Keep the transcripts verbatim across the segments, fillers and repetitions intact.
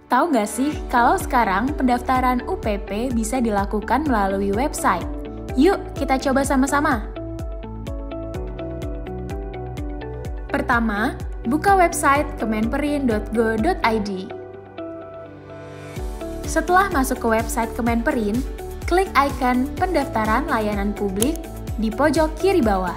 Tahu nggak sih kalau sekarang pendaftaran U P P bisa dilakukan melalui website? Yuk kita coba sama-sama. Pertama, buka website kemenperin dot go dot i d. Setelah masuk ke website Kemenperin, klik icon pendaftaran layanan publik di pojok kiri bawah.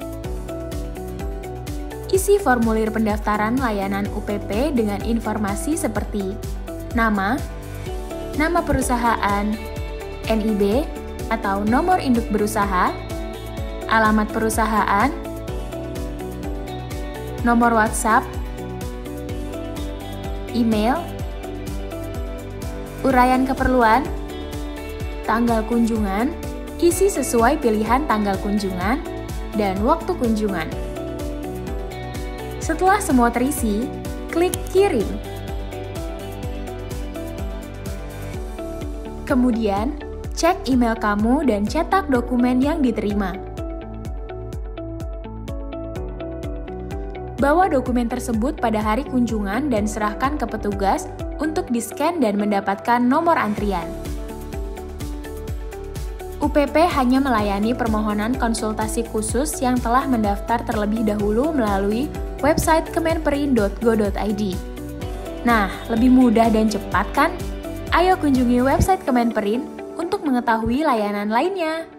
Isi formulir pendaftaran layanan U P P dengan informasi seperti nama, nama perusahaan, N I B atau nomor induk berusaha, alamat perusahaan, nomor WhatsApp, email, uraian keperluan, tanggal kunjungan, isi sesuai pilihan tanggal kunjungan, dan waktu kunjungan. Setelah semua terisi, klik kirim. Kemudian, cek email kamu dan cetak dokumen yang diterima. Bawa dokumen tersebut pada hari kunjungan dan serahkan ke petugas untuk di-scan dan mendapatkan nomor antrian. U P P hanya melayani permohonan konsultasi khusus yang telah mendaftar terlebih dahulu melalui website kemenperin dot go dot i d. Nah, lebih mudah dan cepat kan? Ayo kunjungi website Kemenperin untuk mengetahui layanan lainnya.